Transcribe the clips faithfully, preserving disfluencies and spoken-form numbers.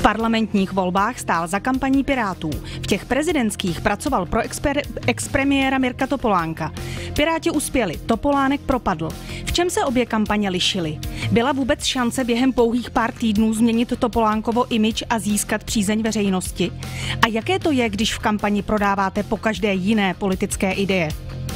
parlamentních volbách stál za kampaní Pirátů. V těch prezidentských pracoval pro exper- expremiéra Mirka Topolánka. Piráti uspěli, Topolánek propadl. V čem se obě kampaně lišily? Byla vůbec šance během pouhých pár týdnů změnit Topolánkovo image a získat přízeň veřejnosti? A jaké to je, když v kampani prodáváte pokaždé jiné politické ideje?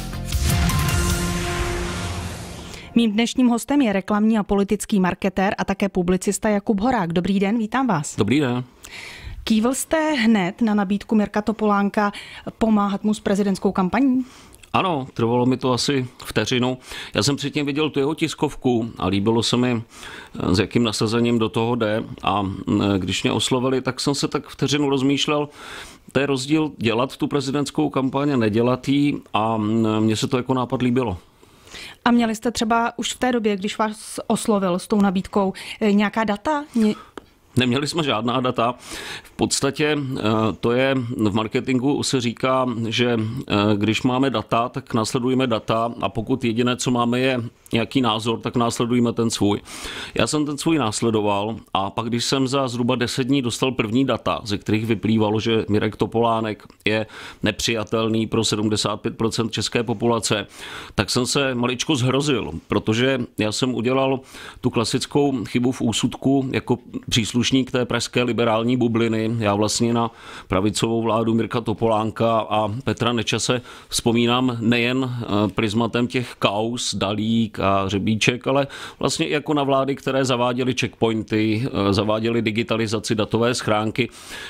Mým dnešním hostem je reklamní a politický marketér a také publicista Jakub Horák. Dobrý den, vítám vás. Dobrý den. Kývl jste hned na nabídku Mirka Topolánka pomáhat mu s prezidentskou kampaní? Ano, trvalo mi to asi vteřinu. Já jsem předtím viděl tu jeho tiskovku a líbilo se mi, s jakým nasazením do toho jde. A když mě oslovili, tak jsem se tak vteřinu rozmýšlel, to je rozdíl dělat tu prezidentskou kampaň a nedělat ji, a mně se to jako nápad líbilo. A měli jste třeba už v té době, když vás oslovil s tou nabídkou, nějaká data? Neměli jsme žádná data. V podstatě to je, v marketingu se říká, že když máme data, tak následujeme data, a pokud jediné, co máme, je nějaký názor, tak následujeme ten svůj. Já jsem ten svůj následoval, a pak, když jsem za zhruba deset dní dostal první data, ze kterých vyplývalo, že Mirek Topolánek je nepřijatelný pro sedmdesát pět procent české populace, tak jsem se maličko zhrozil, protože já jsem udělal tu klasickou chybu v úsudku jako příslušník té pražské liberální bubliny. Já vlastně na pravicovou vládu Mirka Topolánka a Petra Nečase vzpomínám nejen prismatem těch kauz, Dalík a Řebíček, ale vlastně jako na vlády, které zaváděly checkpointy, zaváděly digitalizaci datové schránky.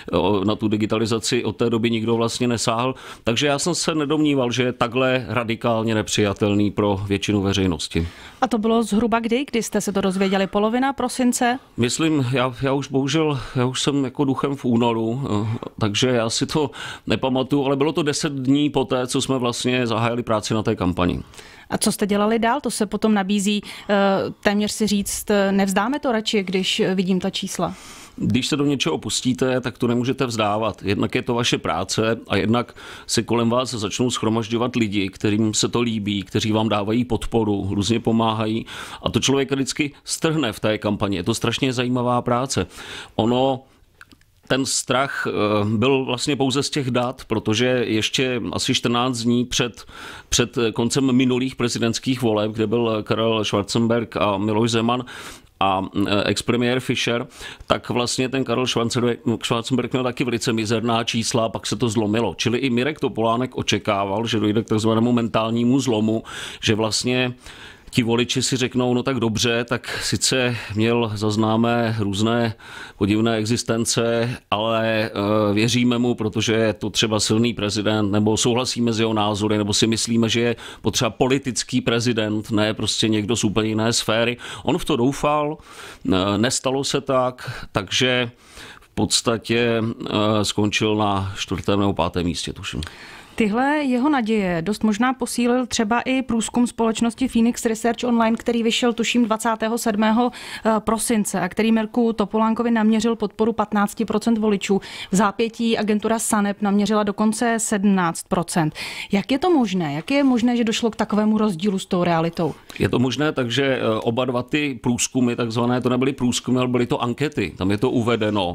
Na tu digitalizaci od té doby nikdo vlastně nesáhl. Takže já jsem se nedomníval, že je takhle radikálně nepřijatelný pro většinu veřejnosti. A to bylo zhruba kdy, kdy jste se to dozvěděli? Polovina prosince? Myslím, já, já už bohužel, já už jsem jako duchem v únoru, takže já si to nepamatuju, ale bylo to deset dní poté, co jsme vlastně zahájili práci na té kampani. A co jste dělali dál? To se potom nabízí téměř si říct, nevzdáme to radši, když vidím ta čísla. Když se do něčeho pustíte, tak to nemůžete vzdávat. Jednak je to vaše práce a jednak se kolem vás začnou shromažďovat lidi, kterým se to líbí, kteří vám dávají podporu, různě pomáhají, a to člověka vždycky strhne v té kampani. Je to strašně zajímavá práce. Ono Ten strach byl vlastně pouze z těch dat, protože ještě asi čtrnáct dní před, před koncem minulých prezidentských voleb, kde byl Karel Schwarzenberg a Miloš Zeman a expremiér Fischer, tak vlastně ten Karel Schwarzenberg měl taky velice mizerná čísla, pak se to zlomilo. Čili i Mirek Topolánek očekával, že dojde k takzvanému mentálnímu zlomu, že vlastně ti voliči si řeknou, no tak dobře, tak sice měl za známé různé podivné existence, ale věříme mu, protože je to třeba silný prezident, nebo souhlasíme s jeho názory, nebo si myslíme, že je potřeba politický prezident, ne prostě někdo z úplně jiné sféry. On v to doufal, nestalo se tak, takže v podstatě skončil na čtvrtém nebo pátém místě, tuším. Tyhle jeho naděje dost možná posílil třeba i průzkum společnosti Phoenix Research Online, který vyšel tuším dvacátého sedmého prosince a který Mirku Topolánkovi naměřil podporu patnáct procent voličů. V zápětí agentura SANEP naměřila dokonce sedmnáct procent. Jak je to možné? Jak je možné, že došlo k takovému rozdílu s tou realitou? Je to možné, takže oba dva ty průzkumy, takzvané, to nebyly průzkumy, ale byly to ankety. Tam je to uvedeno.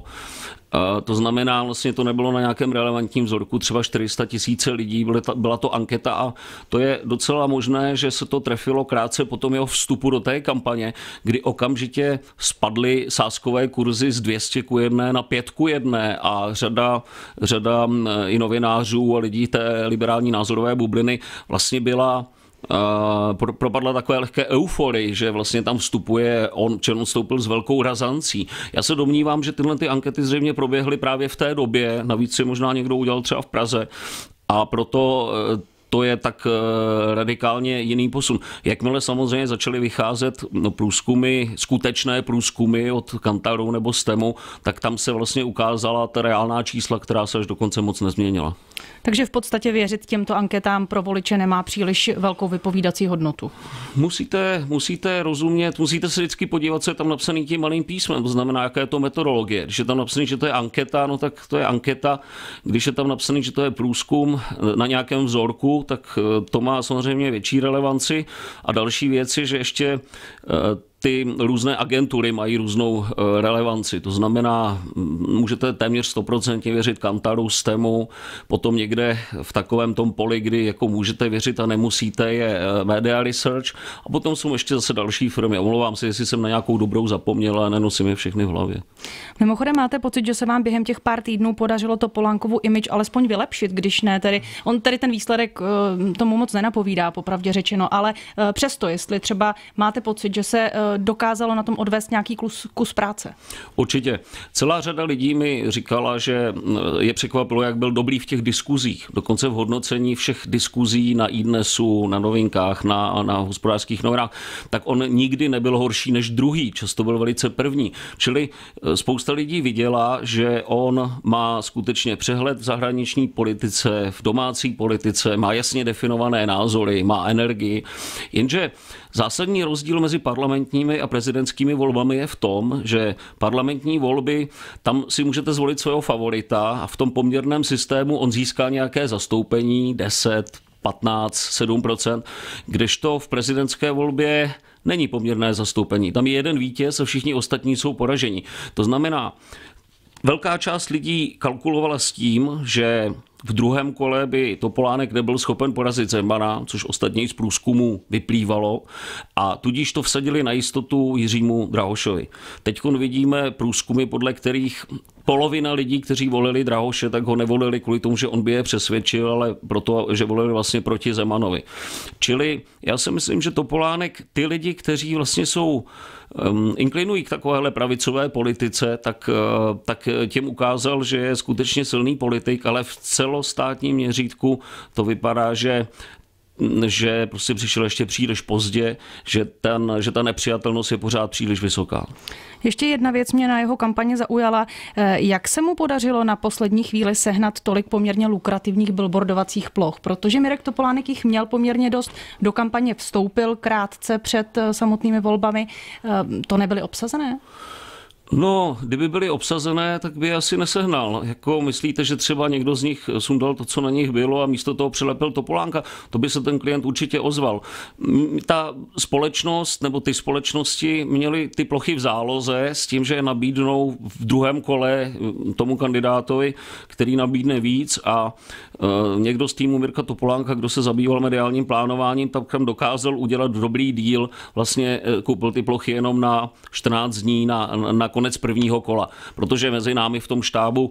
To znamená, vlastně to nebylo na nějakém relevantním vzorku, třeba čtyři sta tisíc lidí, byla to anketa, a to je docela možné, že se to trefilo krátce po tom jeho vstupu do té kampaně, kdy okamžitě spadly sázkové kurzy z dvě stě ku jedné na pět ku jedné a řada, řada i novinářů a lidí té liberální názorové bubliny vlastně byla Uh, propadla takové lehké euforii, že vlastně tam vstupuje on, že on vstoupil s velkou razancí. Já se domnívám, že tyhle ty ankety zřejmě proběhly právě v té době, navíc si možná někdo udělal třeba v Praze, a proto uh, to je tak radikálně jiný posun. Jakmile samozřejmě začaly vycházet no, průzkumy, skutečné průzkumy od Kantaru nebo Stemu, tak tam se vlastně ukázala ta reálná čísla, která se až dokonce moc nezměnila. Takže v podstatě věřit těmto anketám pro voliče nemá příliš velkou vypovídací hodnotu. Musíte, musíte rozumět, musíte se vždycky podívat, co je tam napsaný tím malým písmem, to znamená, jaká je to metodologie. Když je tam napsaný, že to je anketa, no tak to je anketa. Když je tam napsaný, že to je průzkum na nějakém vzorku, tak to má samozřejmě větší relevanci. A další věc je, že ještě ty různé agentury mají různou relevanci. To znamená, můžete téměř sto procent věřit Kantaru, Stemu, potom někde v takovém tom poli, kdy jako můžete věřit a nemusíte, je Media Research, a potom jsou ještě zase další firmy. Omlouvám se, jestli jsem na nějakou dobrou zapomněl, a nenosím je všechny v hlavě. Mimochodem, máte pocit, že se vám během těch pár týdnů podařilo Topolánkovu image alespoň vylepšit, když ne, tedy on tedy ten výsledek tomu moc nenapovídá, popravdě řečeno, ale přesto, jestli třeba máte pocit, že se dokázalo na tom odvést nějaký kus, kus práce? Určitě. Celá řada lidí mi říkala, že je překvapilo, jak byl dobrý v těch diskuzích. Dokonce v hodnocení všech diskuzí na iDnesu, na Novinkách, na, na Hospodářských novinách, tak on nikdy nebyl horší než druhý, často byl velice první. Čili spousta lidí viděla, že on má skutečně přehled v zahraniční politice, v domácí politice, má jasně definované názory, má energii, jenže zásadní rozdíl mezi parlamentními a prezidentskými volbami je v tom, že parlamentní volby, tam si můžete zvolit svého favorita a v tom poměrném systému on získá nějaké zastoupení deset, patnáct, sedm procent, kdežto v prezidentské volbě není poměrné zastoupení. Tam je jeden vítěz a všichni ostatní jsou poraženi. To znamená, velká část lidí kalkulovala s tím, že v druhém kole by Topolánek nebyl schopen porazit Zemana, což ostatně z průzkumu vyplývalo, a tudíž to vsadili na jistotu Jiřímu Drahošovi. Teď vidíme průzkumy, podle kterých polovina lidí, kteří volili Drahoše, tak ho nevolili kvůli tomu, že on by je přesvědčil, ale proto, že volili vlastně proti Zemanovi. Čili já si myslím, že Topolánek, ty lidi, kteří vlastně jsou um, inklinují k takovéhle pravicové politice, tak, uh, tak těm ukázal, že je skutečně silný politik, ale v celostátním měřítku to vypadá, že že prostě přišel ještě příliš pozdě, že, ten, že ta nepřijatelnost je pořád příliš vysoká. Ještě jedna věc mě na jeho kampani zaujala. Jak se mu podařilo na poslední chvíli sehnat tolik poměrně lukrativních billboardovacích ploch? Protože Mirek Topolánek jich měl poměrně dost. Do kampaně vstoupil krátce před samotnými volbami. To nebyly obsazené? No, kdyby byly obsazené, tak by je asi nesehnal. Jako myslíte, že třeba někdo z nich sundal to, co na nich bylo, a místo toho přilepil Topolánka? To by se ten klient určitě ozval. Ta společnost nebo ty společnosti měly ty plochy v záloze s tím, že je nabídnou v druhém kole tomu kandidátovi, který nabídne víc, a e, někdo z týmu Mirka Topolánka, kdo se zabýval mediálním plánováním, tak tam dokázal udělat dobrý díl. Vlastně koupil ty plochy jenom na čtrnáct dní, na, na konec prvního kola, protože mezi námi v tom štábu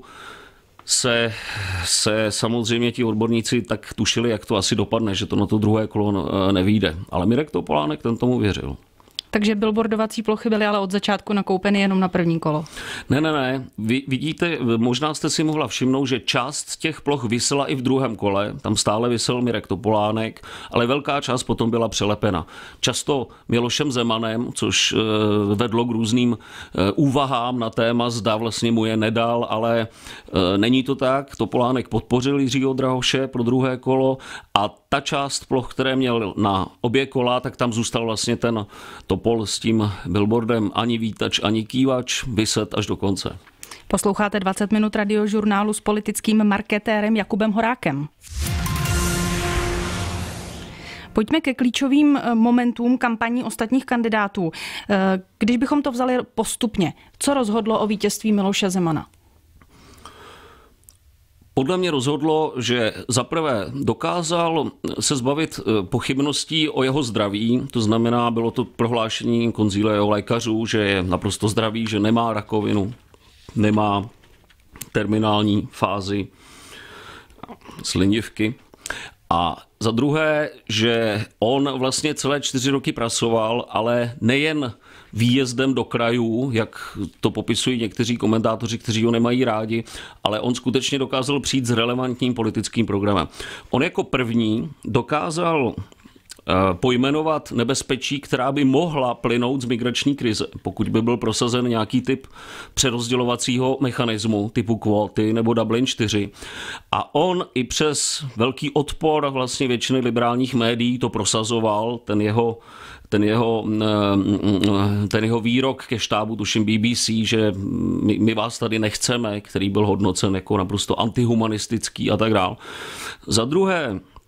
se, se samozřejmě ti odborníci tak tušili, jak to asi dopadne, že to na to druhé kolo nevyjde. Ale Mirek Topolánek, ten tomu věřil. Takže billboardovací plochy byly ale od začátku nakoupeny jenom na první kolo. Ne, ne, ne. Vy vidíte, možná jste si mohla všimnout, že část těch ploch visela i v druhém kole. Tam stále visel Mirek Topolánek, ale velká část potom byla přelepena. Často Milošem Zemanem, což vedlo k různým úvahám na téma, zda vlastně mu je nedal, ale není to tak. Topolánek podpořil Jiřího Drahoše pro druhé kolo a ta část ploch, které měl na obě kola, tak tam zůstal vlastně ten Topol s tím billboardem ani vítač, ani kývač, vyset až do konce. Posloucháte dvacet minut radiožurnálu s politickým marketérem Jakubem Horákem. Pojďme ke klíčovým momentům kampaní ostatních kandidátů. Když bychom to vzali postupně, co rozhodlo o vítězství Miloše Zemana? Podle mě rozhodlo, že zaprvé dokázal se zbavit pochybností o jeho zdraví, to znamená, bylo to prohlášení konzíle jeho lékařů, že je naprosto zdravý, že nemá rakovinu, nemá terminální fázi slinivky. A za druhé, že on vlastně celé čtyři roky pracoval, ale nejen výjezdem do krajů, jak to popisují někteří komentátoři, kteří ho nemají rádi, ale on skutečně dokázal přijít s relevantním politickým programem. On jako první dokázal pojmenovat nebezpečí, která by mohla plynout z migrační krize, pokud by byl prosazen nějaký typ přerozdělovacího mechanismu typu kvóty nebo Dublin čtyři. A on i přes velký odpor vlastně většiny liberálních médií to prosazoval, ten jeho Ten jeho, ten jeho výrok ke štábu, tuším B B C, že my, my vás tady nechceme, který byl hodnocen jako naprosto antihumanistický a tak dál. Za druhé,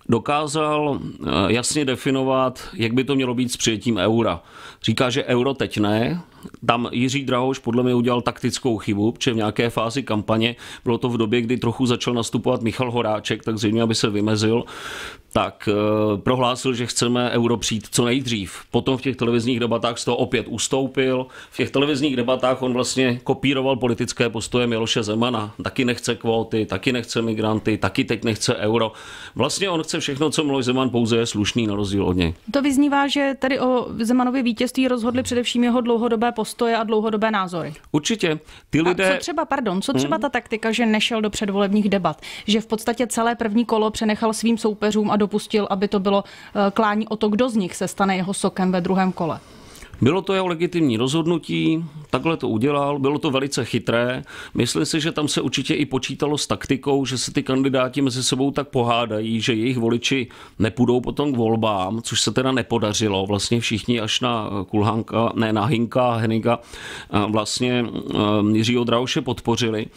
dokázal jasně definovat, jak by to mělo být s přijetím eura. Říká, že euro teď ne. Tam Jiří Drahoš podle mě udělal taktickou chybu, protože v nějaké fázi kampaně, bylo to v době, kdy trochu začal nastupovat Michal Horáček, tak zřejmě, aby se vymezil, tak e, prohlásil, že chceme euro přijít co nejdřív. Potom v těch televizních debatách z toho opět ustoupil. V těch televizních debatách on vlastně kopíroval politické postoje Miloše Zemana. Taky nechce kvóty, taky nechce migranty, taky teď nechce euro. Vlastně on chce všechno, co Miloš Zeman, pouze je slušný na rozdíl od něj. To vyznívá, že tady o Zemanově vítězství rozhodly především jeho dlouhodobé postoje a dlouhodobé názory. Určitě. Ty lidé... A co třeba, pardon, co třeba ta taktika, že nešel do předvolebních debat, že v podstatě celé první kolo přenechal svým soupeřům a dopustil, aby to bylo klání o to, kdo z nich se stane jeho sokem ve druhém kole? Bylo to jeho legitimní rozhodnutí, takhle to udělal, bylo to velice chytré. Myslím si, že tam se určitě i počítalo s taktikou, že se ty kandidáti mezi sebou tak pohádají, že jejich voliči nepůjdou potom k volbám, což se teda nepodařilo. Vlastně všichni až na Kulhánka, ne na Hynka, Heniga, vlastně Jiřího Drahoše podpořili.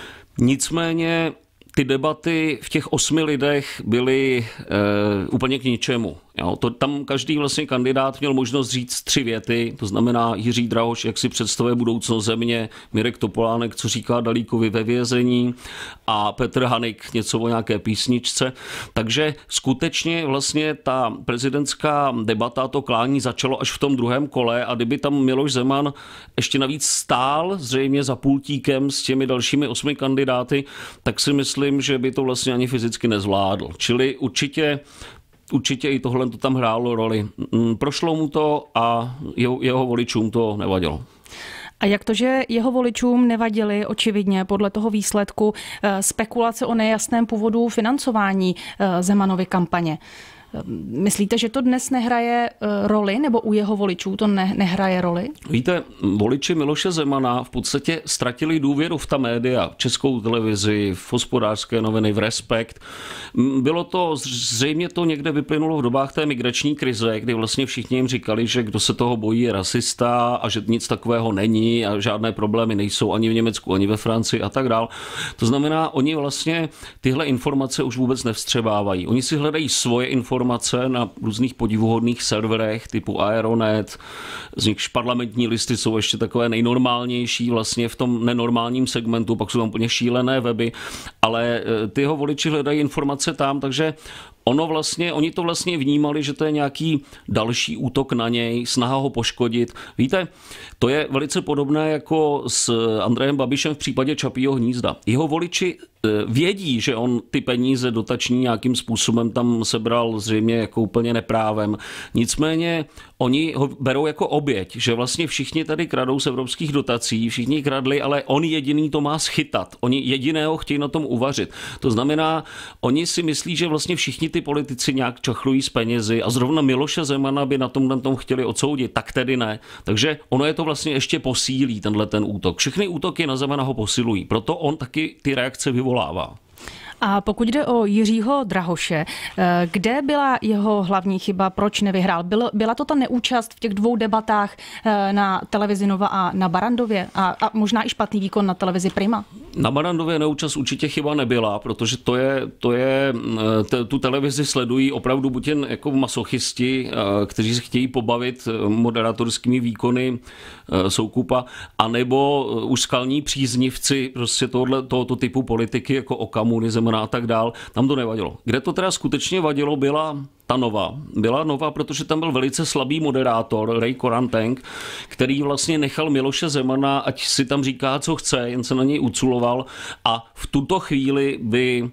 Nicméně ty debaty v těch osmi lidech byly e, úplně k ničemu. Jo, to, tam každý vlastně kandidát měl možnost říct tři věty, to znamená Jiří Drahoš, jak si představuje budoucnost země, Mirek Topolánek, co říká Dalíkovi ve vězení a Petr Hanik něco o nějaké písničce. Takže skutečně vlastně ta prezidentská debata, to klání začalo až v tom druhém kole a kdyby tam Miloš Zeman ještě navíc stál zřejmě za pultíkem s těmi dalšími osmi kandidáty, tak si myslím, že by to vlastně ani fyzicky nezvládl. Čili určitě Určitě i tohle to tam hrálo roli. Prošlo mu to a jeho, jeho voličům to nevadilo. A jak to, že jeho voličům nevadily očividně podle toho výsledku spekulace o nejasném původu financování Zemanovy kampaně? Myslíte, že to dnes nehraje roli, nebo u jeho voličů to ne, nehraje roli? Víte, voliči Miloše Zemana v podstatě ztratili důvěru v ta média, v Českou televizi, v Hospodářské noviny, v Respekt. Bylo to, zřejmě to někde vyplynulo v dobách té migrační krize, kdy vlastně všichni jim říkali, že kdo se toho bojí je rasista a že nic takového není a žádné problémy nejsou ani v Německu, ani ve Francii a tak dál. To znamená, oni vlastně tyhle informace už vůbec nevstřebávají. Oni si hledají svoje informace na různých podivuhodných serverech typu Aeronet, z nichž parlamentní listy jsou ještě takové nejnormálnější vlastně v tom nenormálním segmentu, pak jsou tam úplně šílené weby, ale ty jeho voliči hledají informace tam, takže Ono vlastně, oni to vlastně vnímali, že to je nějaký další útok na něj, snaha ho poškodit. Víte, to je velice podobné jako s Andrejem Babišem v případě Čapího hnízda. Jeho voliči vědí, že on ty peníze dotační nějakým způsobem tam sebral zřejmě jako úplně neprávem. Nicméně oni ho berou jako oběť, že vlastně všichni tady kradou z evropských dotací, všichni kradli, ale on jediný to má schytat. Oni jediného chtějí na tom uvařit. To znamená, oni si myslí, že vlastně všichni ty politici nějak čachlují s penězi a zrovna Miloše Zemana by na tom, tom chtěli odsoudit, tak tedy ne. Takže ono je to vlastně ještě posílí, tenhle ten útok. Všechny útoky na Zemana ho posilují, proto on taky ty reakce vyvolává. A pokud jde o Jiřího Drahoše, kde byla jeho hlavní chyba, proč nevyhrál? Byl, byla to ta neúčast v těch dvou debatách na televizi Nova a na Barrandově a, a možná i špatný výkon na televizi Prima? Na Barrandově neúčast určitě chyba nebyla, protože to je, to je t, tu televizi sledují opravdu buď jen jako masochisti, kteří se chtějí pobavit moderátorskými výkony Soukupa, anebo už skalní příznivci prostě tohle, tohoto typu politiky jako Okamura, Zemana a tak dál. Tam to nevadilo. Kde to teda skutečně vadilo, byla ta Nova. Byla Nova, protože tam byl velice slabý moderátor, Ray Koranteng, který vlastně nechal Miloše Zemana, ať si tam říká, co chce, jen se na něj uculoval a v tuto chvíli by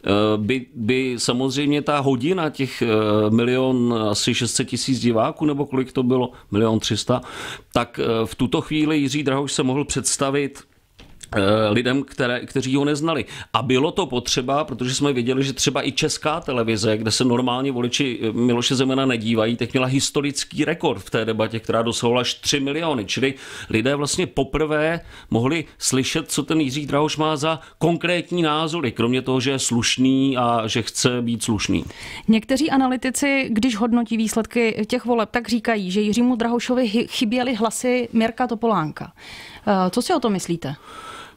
By, by samozřejmě ta hodina těch milion, asi šest set tisíc diváků, nebo kolik to bylo, milion třista, tak v tuto chvíli Jiří Drahoš se mohl představit lidem, které, kteří ho neznali. A bylo to potřeba, protože jsme viděli, že třeba i Česká televize, kde se normálně voliči Miloše Zemana nedívají, tak měla historický rekord v té debatě, která dosahovala až tři miliony. Čili lidé vlastně poprvé mohli slyšet, co ten Jiří Drahoš má za konkrétní názory, kromě toho, že je slušný a že chce být slušný. Někteří analytici, když hodnotí výsledky těch voleb, tak říkají, že Jiřímu Drahošovi chyběly hlasy Mirka Topolánka. Co si o to myslíte?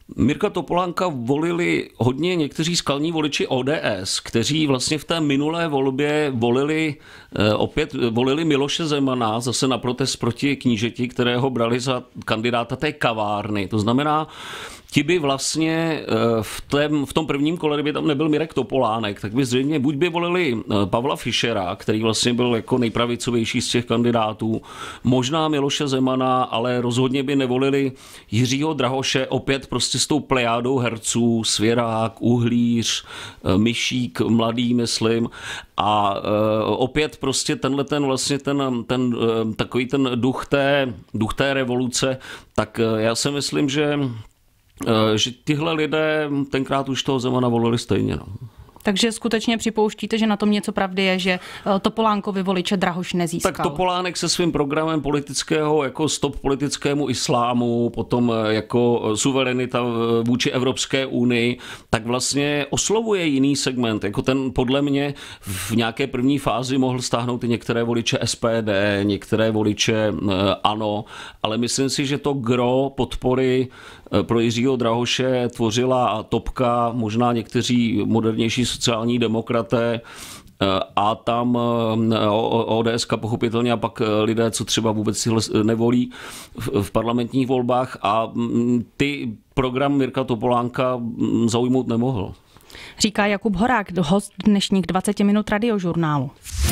Mirka Topolánka volili hodně někteří skalní voliči O D S, kteří vlastně v té minulé volbě volili opět volili Miloše Zemana zase na protest proti knížeti, kterého brali za kandidáta té kavárny. To znamená, ti by vlastně v, tém, v tom prvním kole, kdyby tam nebyl Mirek Topolánek, tak by zřejmě buď by volili Pavla Fischera, který vlastně byl jako nejpravicovější z těch kandidátů, možná Miloše Zemana, ale rozhodně by nevolili Jiřího Drahoše, opět prostě s tou plejádou herců, Svěrák, Uhlíř, Myšík, mladý, myslím, a opět prostě tenhle ten vlastně ten, ten takový ten duch té, duch té revoluce, tak já si myslím, že že tyhle lidé tenkrát už toho Zemana volili stejně. No. Takže skutečně připouštíte, že na tom něco pravdy je, že Topolánkovi voliče Drahoš nezískal? Tak Topolánek se svým programem politického jako stop politickému islámu, potom jako suverenita vůči Evropské unii, tak vlastně oslovuje jiný segment. Jako ten podle mě v nějaké první fázi mohl stáhnout i některé voliče S P D, některé voliče ANO, ale myslím si, že to gro podpory pro Jiřího Drahoše tvořila Topka, možná někteří modernější sociální demokraté a tam O D S pochopitelně a pak lidé, co třeba vůbec si nevolí v parlamentních volbách a ty program Mirka Topolánka zaujmout nemohl. Říká Jakub Horák, host dnešních dvacet minut Radiožurnálu.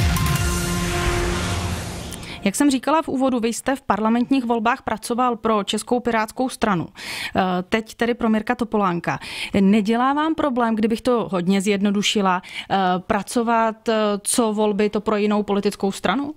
Jak jsem říkala v úvodu, vy jste v parlamentních volbách pracoval pro Českou pirátskou stranu. Teď tedy pro Mirka Topolánka. Nedělá vám problém, kdybych to hodně zjednodušila, pracovat co volby to pro jinou politickou stranu?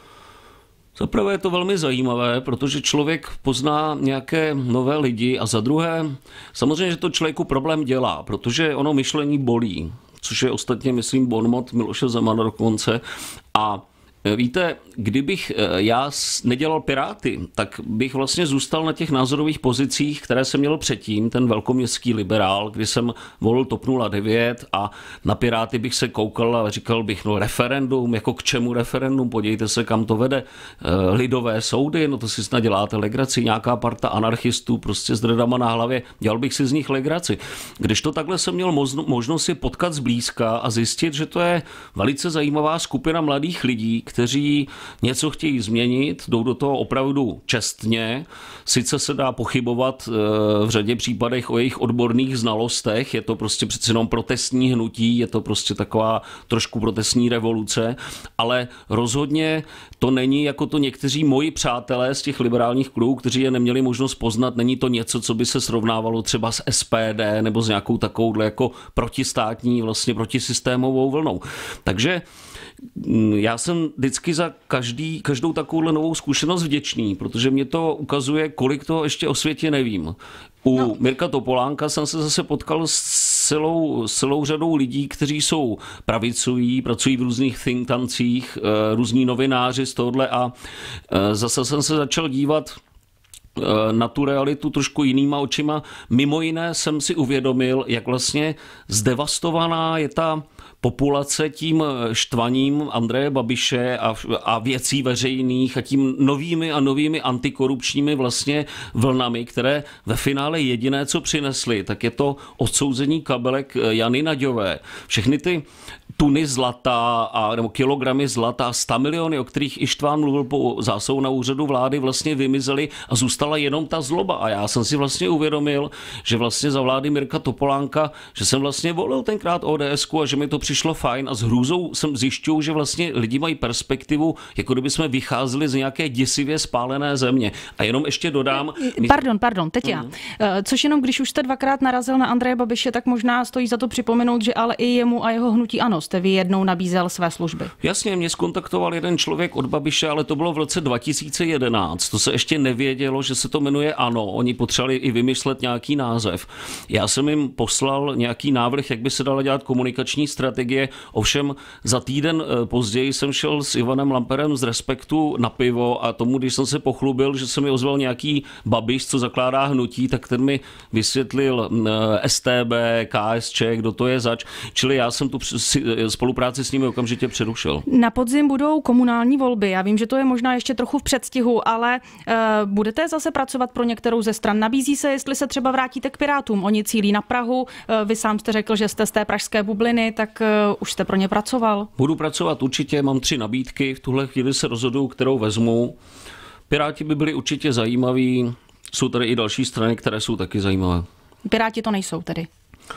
Za prvé je to velmi zajímavé, protože člověk pozná nějaké nové lidi a za druhé, samozřejmě, že to člověku problém dělá, protože ono myšlení bolí, což je ostatně, myslím, bonmot Miloše Zemana dokonce. A víte, kdybych já nedělal Piráty, tak bych vlastně zůstal na těch názorových pozicích, které jsem měl předtím, ten velkoměstský liberál, kdy jsem volil TOP nula devět a na Piráty bych se koukal a říkal bych, no referendum, jako k čemu referendum, podívejte se, kam to vede, lidové soudy, no to si snad děláte legraci, nějaká parta anarchistů prostě s dredama na hlavě, dělal bych si z nich legraci. Když to takhle jsem měl možnost si potkat zblízka a zjistit, že to je velice zajímavá skupina mladých lidí, kteří něco chtějí změnit, jdou do toho opravdu čestně. Sice se dá pochybovat v řadě případech o jejich odborných znalostech, je to prostě přece jenom protestní hnutí, je to prostě taková trošku protestní revoluce, ale rozhodně to není jako to někteří moji přátelé z těch liberálních kruhů, kteří je neměli možnost poznat, není to něco, co by se srovnávalo třeba s S P D nebo s nějakou takovouhle jako protistátní, vlastně protisystémovou vlnou. Takže já jsem vždycky za každý, každou takovouhle novou zkušenost vděčný, protože mě to ukazuje, kolik toho ještě o světě nevím. U no. Mirka Topolánka jsem se zase potkal s celou, celou řadou lidí, kteří jsou pravicoví, pracují v různých think tancích, různí novináři z tohohle a zase jsem se začal dívat na tu realitu trošku jinýma očima. Mimo jiné jsem si uvědomil, jak vlastně zdevastovaná je ta populace tím štvaním Andreje Babiše a, a věcí veřejných a tím novými a novými antikorupčními vlastně vlnami, které ve finále jediné, co přinesly, tak je to odsouzení kabelek Jany Naďové. Všechny ty tuny zlata a, nebo kilogramy zlata, sta miliony, o kterých Ištván mluvil po zásahu na úřadu vlády, vlastně vymizely a zůstala jenom ta zloba. A já jsem si vlastně uvědomil, že vlastně za vlády Mirka Topolánka, že jsem vlastně volil tenkrát O D S ku a že mi to přišlo fajn a s hrůzou jsem zjišťuju, že vlastně lidi mají perspektivu, jako kdyby jsme vycházeli z nějaké děsivě spálené země. A jenom ještě dodám... Pardon, pardon, teď já. Což jenom, když už jste dvakrát narazil na Andreje Babiše, tak možná stojí za to připomenout, že ale i jemu a jeho hnutí ANO jste vy jednou nabízel své služby. Jasně, mě skontaktoval jeden člověk od Babiše, ale to bylo v roce dva tisíce jedenáct. To se ještě nevědělo, že se to jmenuje ANO. Oni potřebovali i vymyslet nějaký název. Já jsem jim poslal nějaký návrh, jak by se dala dělat komunikační strategie strategie. Ovšem za týden později jsem šel s Ivanem Lamperem z Respektu na pivo a tomu, když jsem se pochlubil, že se mi ozval nějaký Babiš, co zakládá hnutí, tak ten mi vysvětlil S T B, K S Č, kdo to je zač. Čili já jsem tu spolupráci s nimi okamžitě přerušil. Na podzim budou komunální volby. Já vím, že to je možná ještě trochu v předstihu, ale uh, budete zase pracovat pro některou ze stran. Nabízí se, jestli se třeba vrátíte k Pirátům. Oni cílí na Prahu. Uh, vy sám jste řekl, že jste z té pražské bubliny, tak uh, už jste pro ně pracoval. Budu pracovat určitě, mám tři nabídky. V tuhle chvíli se rozhoduju, kterou vezmu. Piráti by byli určitě zajímaví. Jsou tady i další strany, které jsou taky zajímavé. Piráti to nejsou tedy.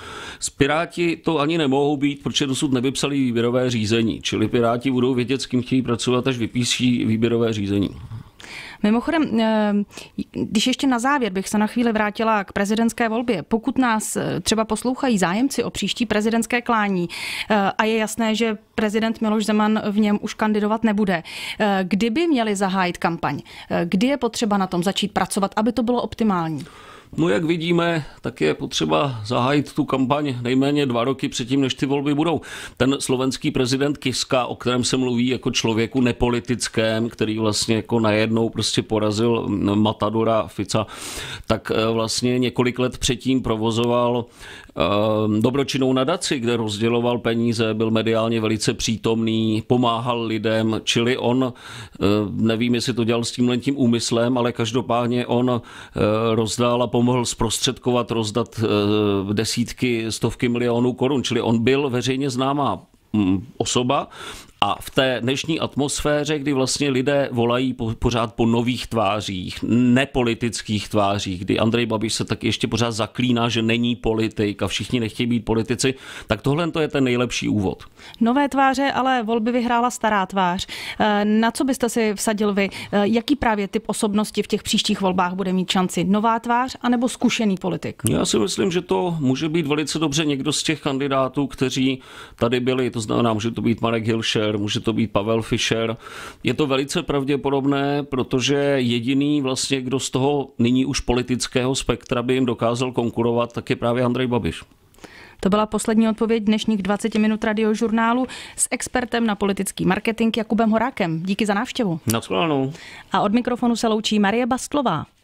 Z Piráti to ani nemohou být, protože dosud nevypsali výběrové řízení. Čili Piráti budou vědět, s kým chtějí pracovat, až vypíší výběrové řízení. Mimochodem, když ještě na závěr bych se na chvíli vrátila k prezidentské volbě, pokud nás třeba poslouchají zájemci o příští prezidentské klání a je jasné, že prezident Miloš Zeman v něm už kandidovat nebude, kdyby měli zahájit kampaň, kdy je potřeba na tom začít pracovat, aby to bylo optimální? No jak vidíme, tak je potřeba zahájit tu kampaň nejméně dva roky předtím, než ty volby budou. Ten slovenský prezident Kiska, o kterém se mluví jako člověku nepolitickém, který vlastně jako najednou prostě porazil Matadora Fica, tak vlastně několik let předtím provozoval dobročinnou nadaci, kde rozděloval peníze, byl mediálně velice přítomný, pomáhal lidem, čili on, nevím, jestli to dělal s tímhletím úmyslem, ale každopádně on rozdal a pomohl zprostředkovat, rozdat desítky, stovky milionů korun, čili on byl veřejně známá osoba. A v té dnešní atmosféře, kdy vlastně lidé volají po, pořád po nových tvářích, nepolitických tvářích, kdy Andrej Babiš se taky ještě pořád zaklíná, že není politik a všichni nechtějí být politici, tak tohle to je ten nejlepší úvod. Nové tváře, ale volby vyhrála stará tvář. Na co byste si vsadil vy? Jaký právě typ osobnosti v těch příštích volbách bude mít šanci? Nová tvář anebo zkušený politik? Já si myslím, že to může být velice dobře někdo z těch kandidátů, kteří tady byli, to znamená, může to být Marek Hilšer, může to být Pavel Fischer. Je to velice pravděpodobné, protože jediný vlastně, kdo z toho nyní už politického spektra by jim dokázal konkurovat, tak je právě Andrej Babiš. To byla poslední odpověď dnešních dvacet minut Radiožurnálu s expertem na politický marketing Jakubem Horákem. Díky za návštěvu. Nashledanou. A od mikrofonu se loučí Marie Bastlová.